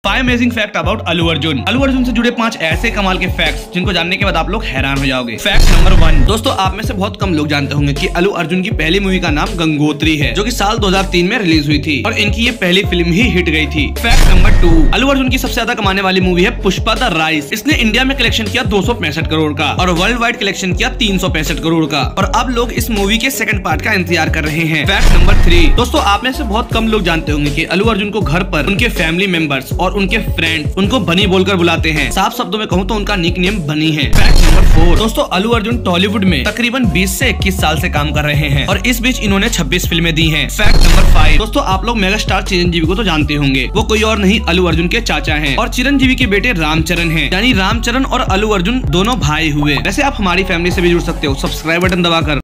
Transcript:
5 amazing fact about Allu Arjun. Allu Arjun से जुड़े 5 ऐसे कमाल के फैक्ट्स जिनको जानने के बाद आप लोग हैरान हो जाओगे। फैक्ट नंबर 1, दोस्तों आप में से बहुत कम लोग जानते होंगे कि अल्लू अर्जुन की पहली मूवी का नाम गंगोत्री है, जो कि साल 2003 में रिलीज हुई थी और इनकी ये पहली फिल्म ही हिट गई थी। फैक्ट नंबर 2, अल्लू अर्जुन की सबसे ज्यादा कमाने वाली मूवी है पुष्पा द राइज। इसने इंडिया में कलेक्शन किया 265 करोड़ का और वर्ल्ड वाइड कलेक्शन किया 365 करोड़ का, और अब लोग इस मूवी के सेकंड पार्ट का इंतजार कर रहे हैं। फैक्ट नंबर 3, दोस्तों आप में से बहुत कम लोग जानते होंगे कि अल्लू अर्जुन को घर पर उनके फैमिली मेंबर्स और उनके फ्रेंड्स उनको बनी बोलकर बुलाते हैं। साफ शब्दों में कहूँ तो उनका निक नेम बनी है। फैक्ट नंबर 4, दोस्तों अल्लू अर्जुन टॉलीवुड में तकरीबन 20 से 21 साल से काम कर रहे हैं और इस बीच इन्होंने 26 फिल्में दी हैं। फैक्ट नंबर 5, दोस्तों आप लोग मेगा स्टार चिरंजीवी को तो जानते होंगे, वो कोई और नहीं अल्लू अर्जुन के चाचा हैं और चिरंजीवी के बेटे रामचरण हैं, यानी रामचरण और अल्लू अर्जुन दोनों भाई हुए। वैसे आप हमारी फैमिली से भी जुड़ सकते हो सब्सक्राइब बटन दबाकर।